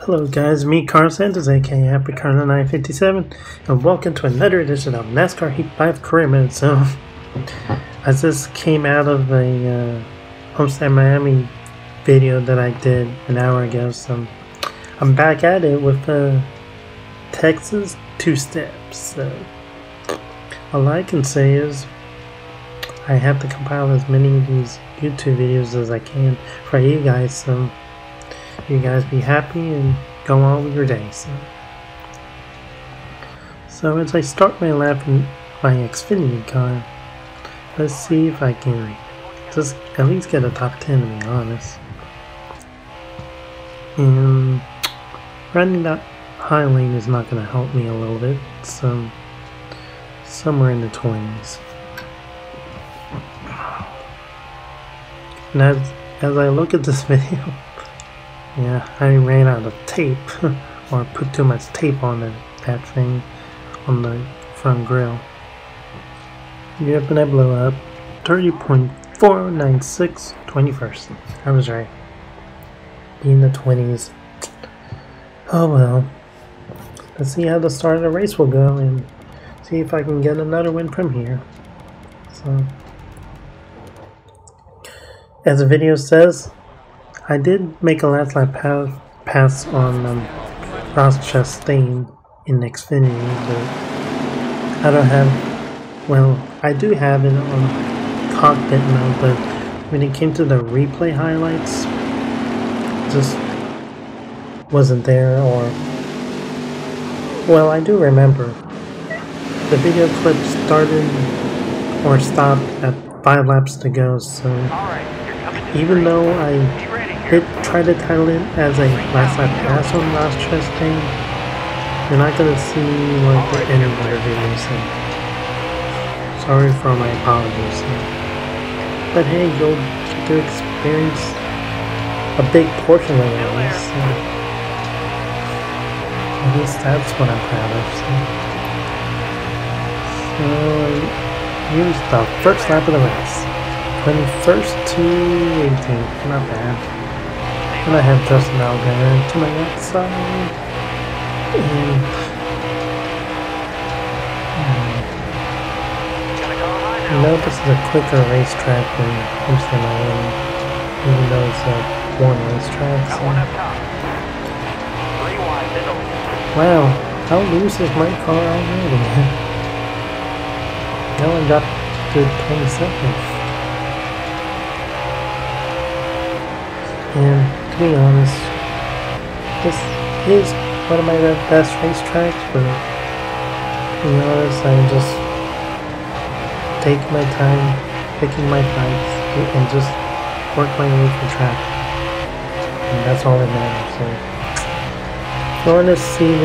Hello guys, me Carl Santos aka Happy Carl 957 and welcome to another edition of NASCAR Heat 5 Career Mode. So, I just came out of a Homestead Miami video that I did an hour ago, so I'm back at it with Texas two-steps. So, all I can say is I have to compile as many of these YouTube videos as I can for you guys, so you guys be happy and go on with your day. So as I start my lap in my Xfinity car, let's see if I can just at least get a top 10, to be honest. And running that high lane is not going to help me a little bit, so somewhere in the 20s. And as I look at this video, yeah, I ran out of tape, or put too much tape on that thing on the front grille. Yep, and I blew up 30.496 21st. I was right. Be in the 20s. Oh well. Let's see how the start of the race will go and see if I can get another win from here. So, as the video says, I did make a last lap pass on Ross Chastain in Xfinity, but I don't have, well, I do have it on cockpit now, but when it came to the replay highlights, it just wasn't there. Or, well, I do remember the video clip started or stopped at 5 laps to go, so even though I did try to title it as a last lap pass on Ross Chastain, you're not going to see like the end of the video, so sorry for my apologies. But hey, you'll get to experience a big portion of it, so at least that's what I'm proud of. So here's the first lap of the race. 21st to 18th, not bad. And I have Justin Allgaier to my outside. And I know this is a quicker racetrack than Homestead Miami, even though it's a one racetrack. So. Wow, how loose is my car already? Now I got to 22nd. And to be honest, this is one of my best racetracks, but to be honest, I just take my time picking my fights and just work my way through track. And that's all that matters. So if you want to see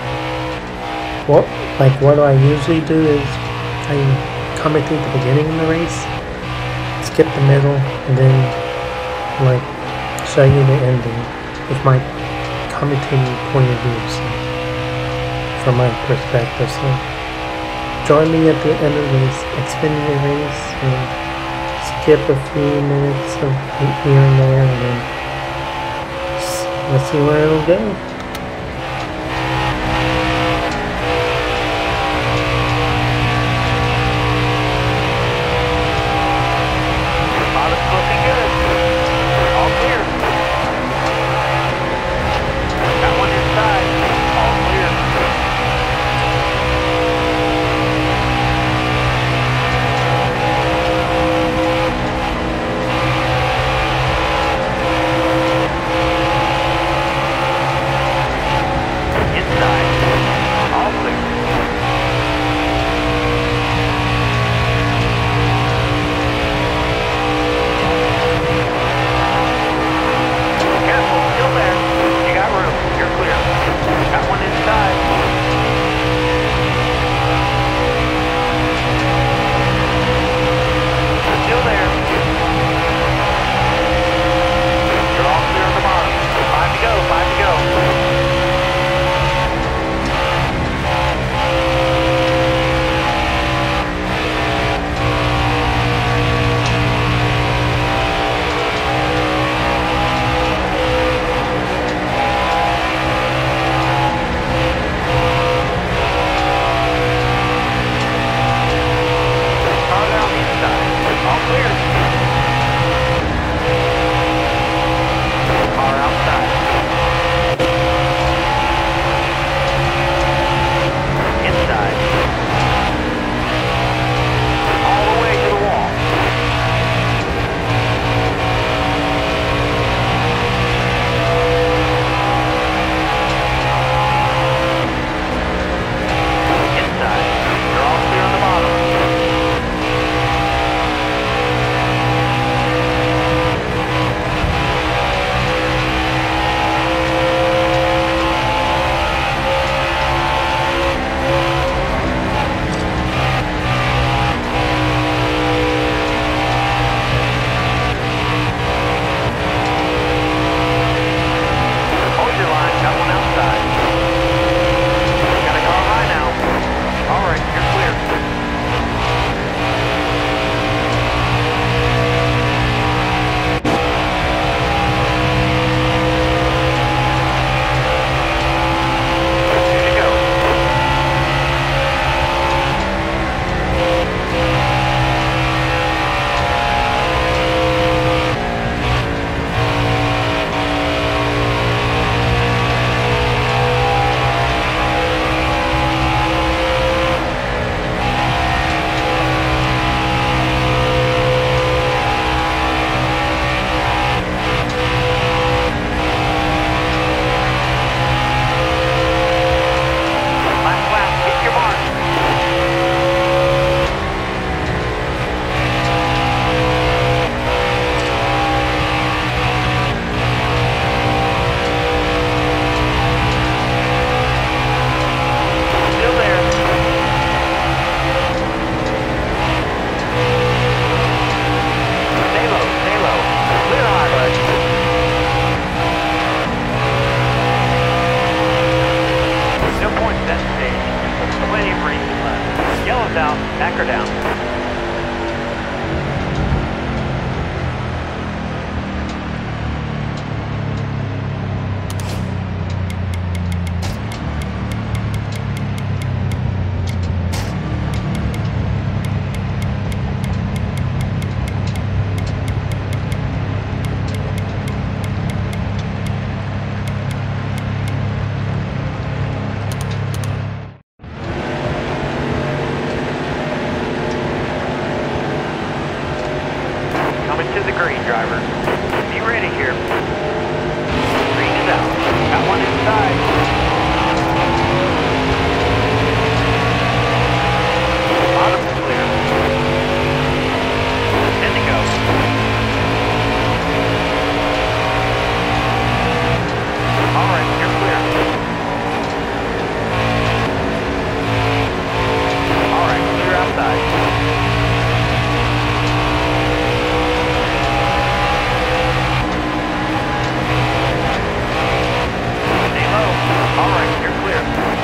what I usually do is I commentate the beginning of the race, skip the middle, and then like show you the ending with my commentating point of view, so, from my perspective. So join me at the end of this Xfinity race and skip a few minutes of here and there, and then let's see where it'll go. out, back or down? To the green, driver. Be ready here. Green is out. Got one inside. Bottom is clear. Ten to go. All right, you're clear. All right, clear outside. All right, you're clear.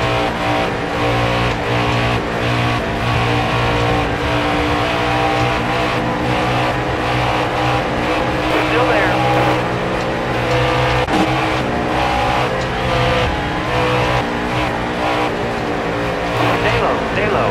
Still there. Stay low, stay low.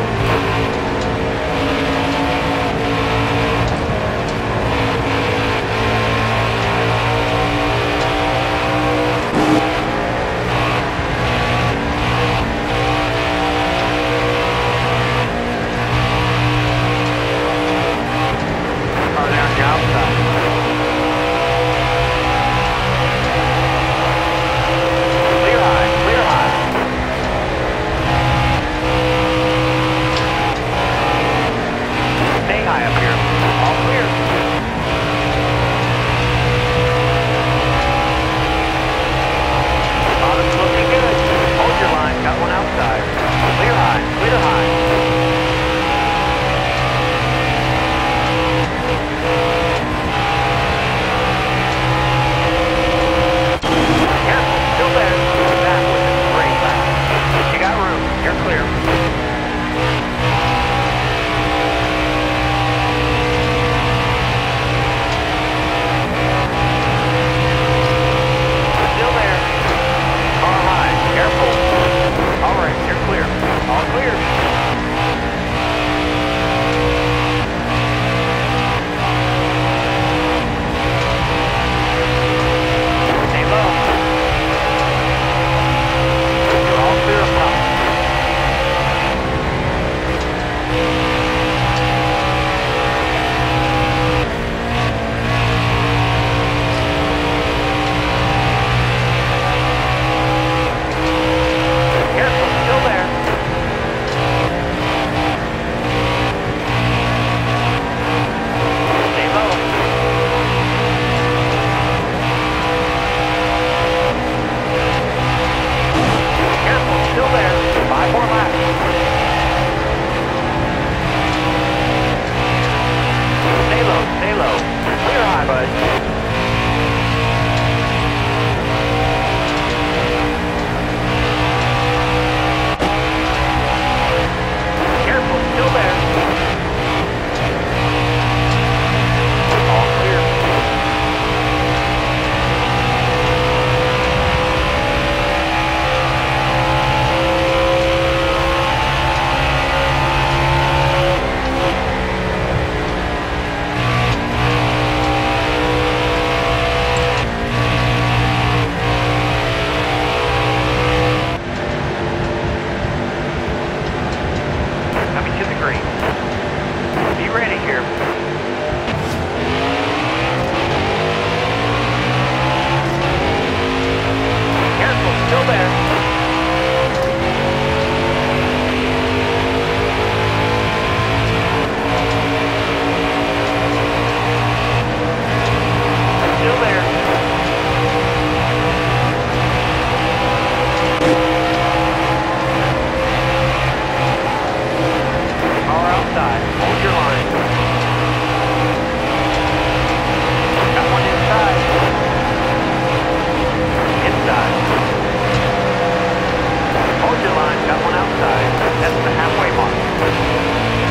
That's the halfway mark.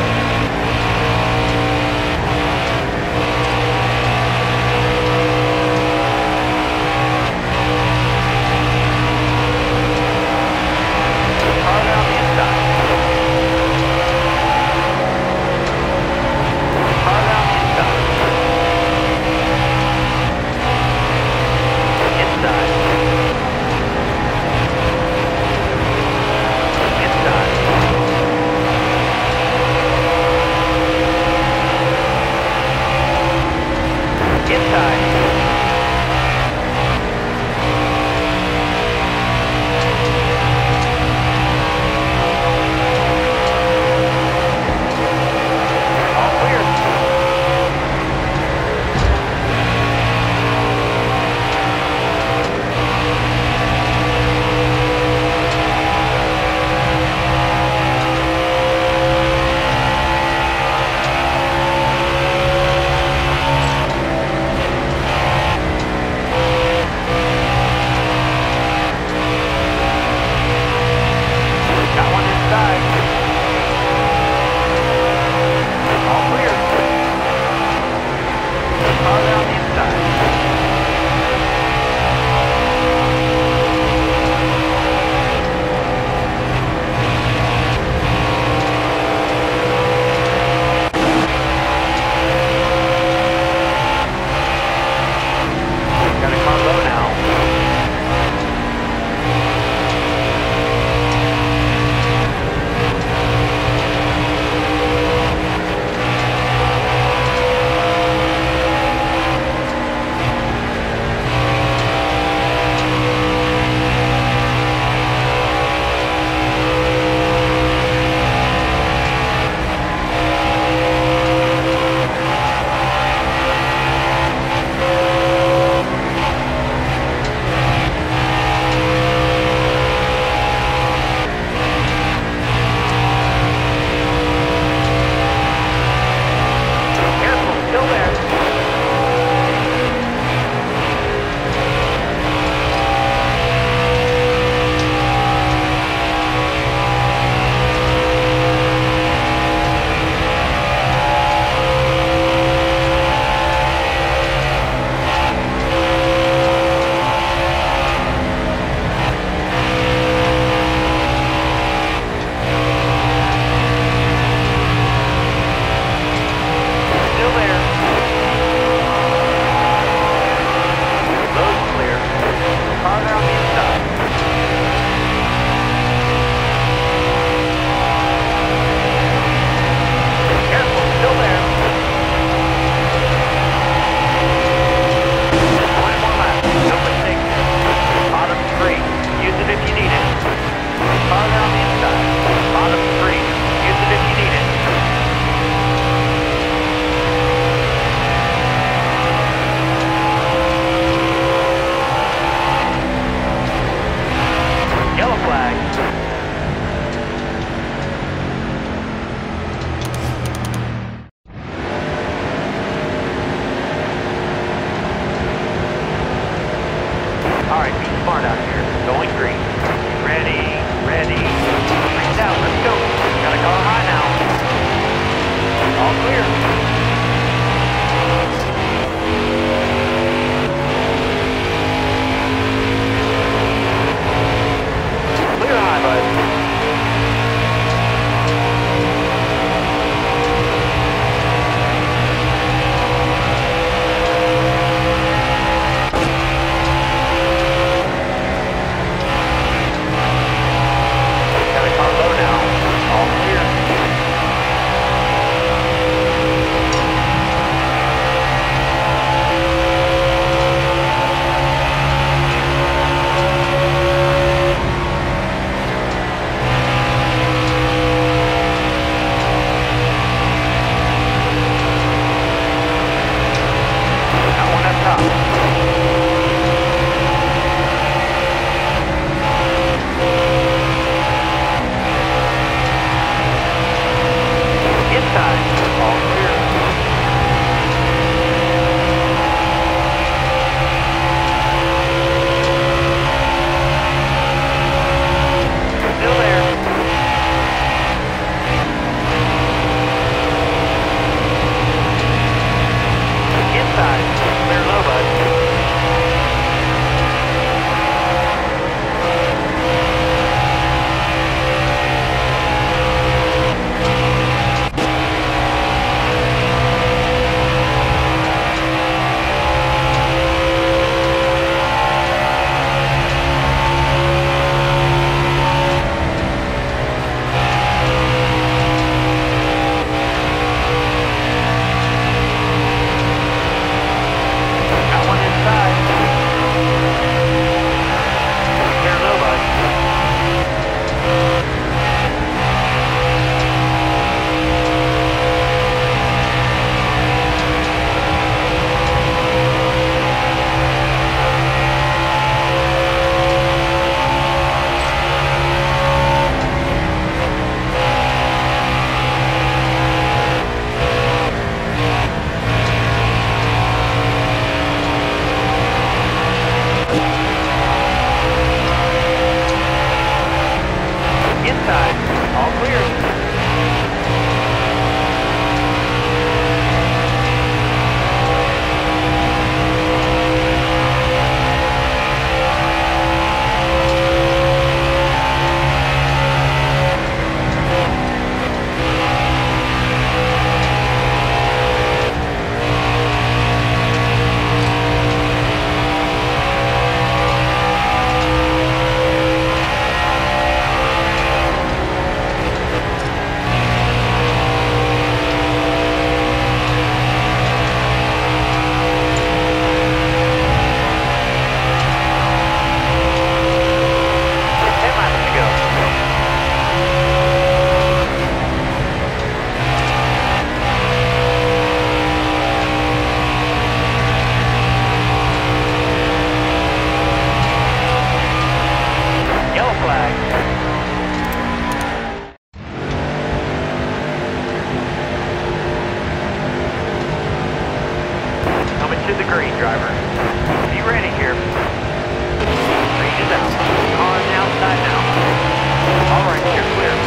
green, driver. Be ready here. Green is out. Car on the outside now. All right, you're clear.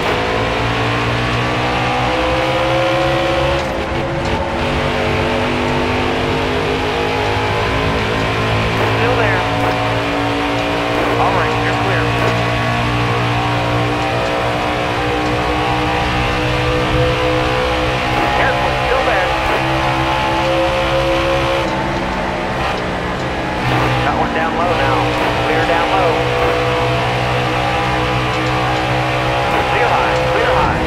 Still there. All right, you're clear. Careful, still there. Got one down low now. Clear down low. Clear high, clear high.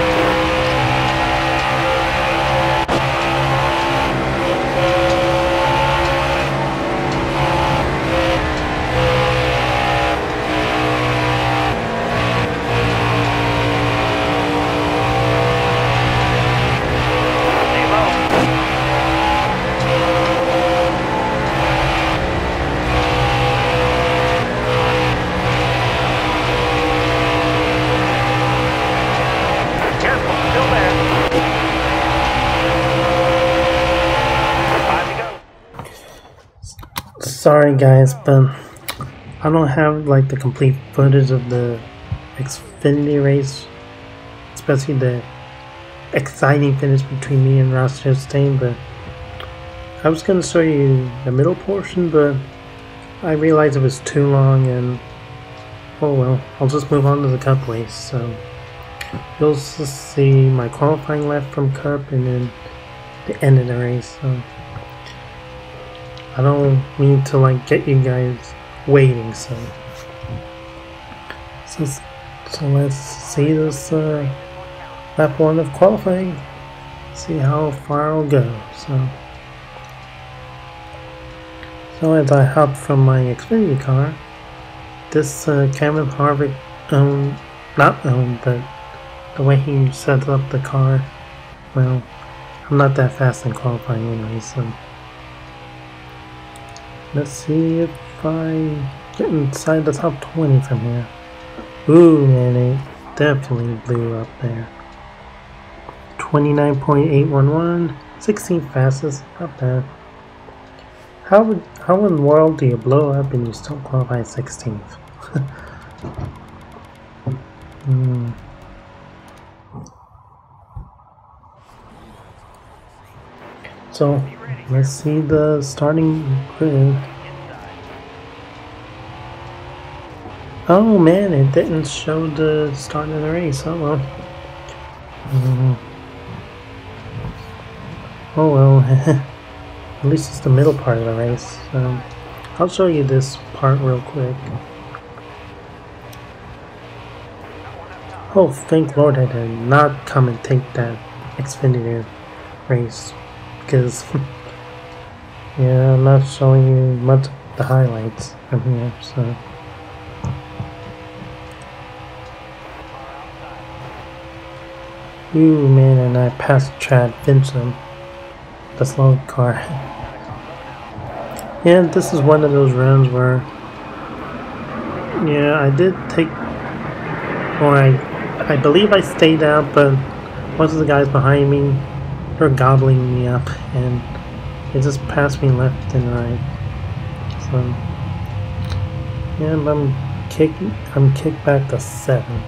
Stay low. Careful, still there. 5 to go. Sorry guys, but I don't have like the complete footage of the Xfinity race, especially the exciting finish between me and Ross Chastain, but I was going to show you the middle portion, but I realized it was too long, and oh well, I'll just move on to the Cup race. So you'll just see my qualifying lap from Cup and then the end of the race. So I don't mean to like get you guys waiting, so let's see this lap 1 of qualifying, see how far I'll go. So as I hop from my Xfinity car, this Kevin Harvick not owned, but the way he sets up the car, well, I'm not that fast in qualifying anyway, so let's see if I get inside the top 20 from here. Ooh, man, it definitely blew up there. 29.811, 16th fastest, not bad. How in the world do you blow up and you still qualify 16th? So let's see the starting grid. Oh man, it didn't show the start of the race. Oh well. Oh well. At least it's the middle part of the race. I'll show you this part real quick. Oh, thank Lord I did not come and take that Xfinity race, because yeah, I'm not showing you much of the highlights from here, so. Ooh man, and I passed Chad Vincent, the slow car. Yeah, this is one of those runs where, yeah, I did take, or I believe I stayed out, but most of the guys behind me, they're gobbling me up, and they just passed me left and right. So, yeah, I'm kicked back to 7th.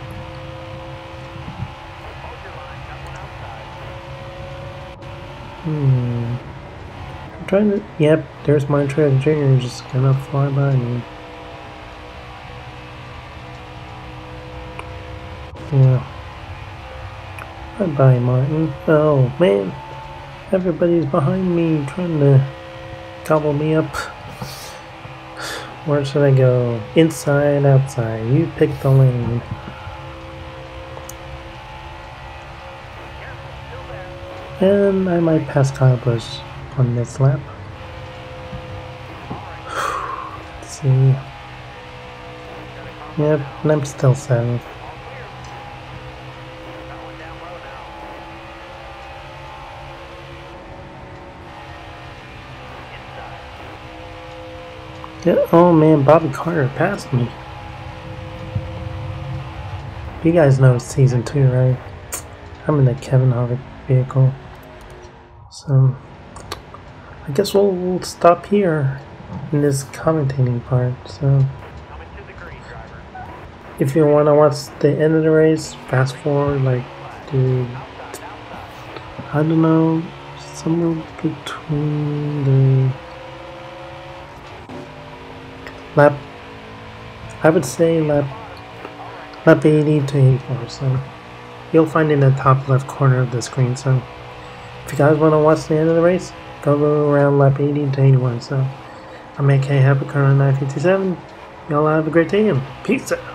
I'm trying to, yep, there's Montreal Jr. just gonna fly by me. Yeah. Bye-bye, Martin. Oh, man. Everybody's behind me trying to gobble me up. Where should I go? Inside, outside. You pick the lane. And I might pass Kyle Busch on this lap. Let's see. Yep, and I'm still 7th. Yeah, oh man, Bobby Carter passed me. You guys know it's season 2, right? I'm in the Kevin Harvick vehicle. So, I guess we'll stop here in this commentating part. So if you want to watch the end of the race, fast forward like to, I don't know, somewhere between the lap, I would say lap 80 to 84. So you'll find it in the top left corner of the screen. So if you guys want to watch the end of the race, go around lap 80 to 81. So I'm AK Happy Car 957. Y'all have a great day and peace out.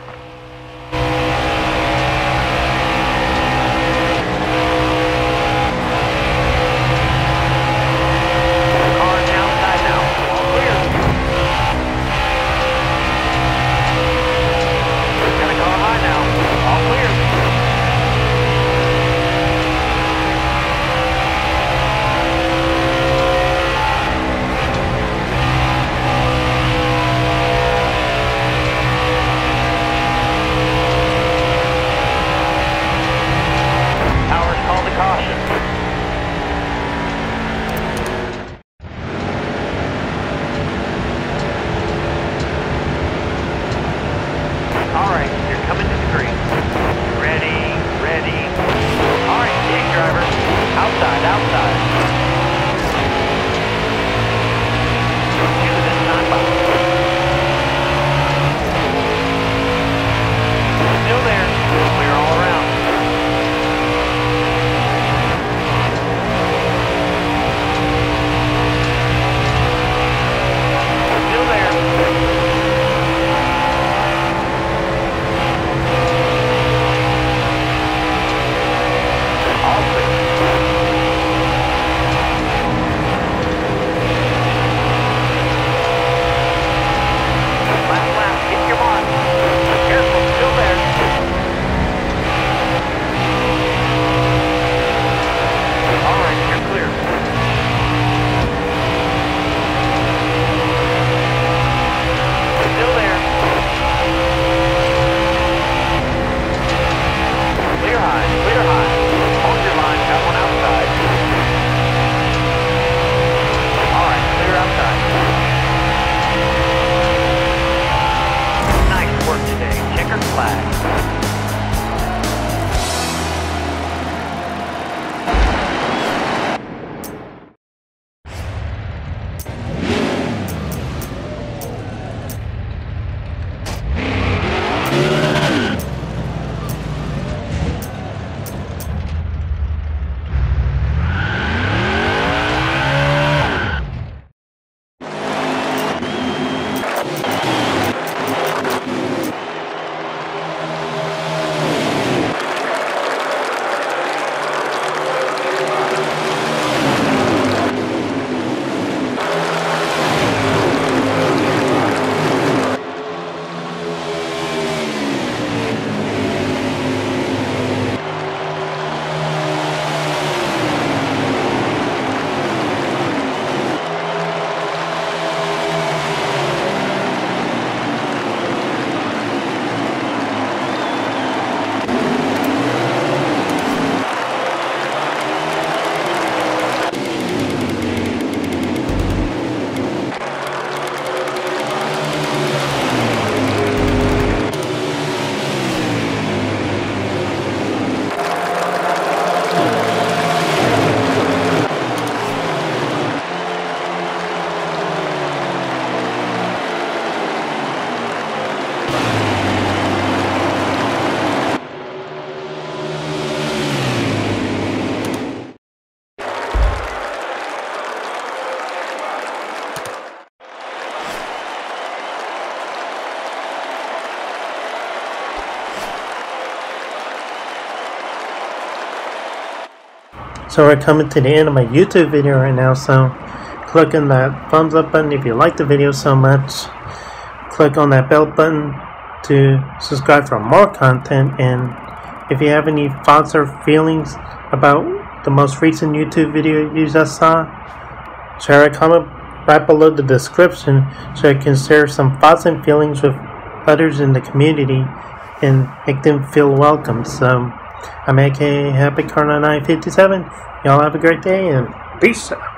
So we're coming to the end of my YouTube video right now, so click on that thumbs up button if you like the video so much. Click on that bell button to subscribe for more content, and if you have any thoughts or feelings about the most recent YouTube video you just saw, share a comment right below the description so I can share some thoughts and feelings with others in the community and make them feel welcome. So I'm AK Happy Car 957. Y'all have a great day and peace out.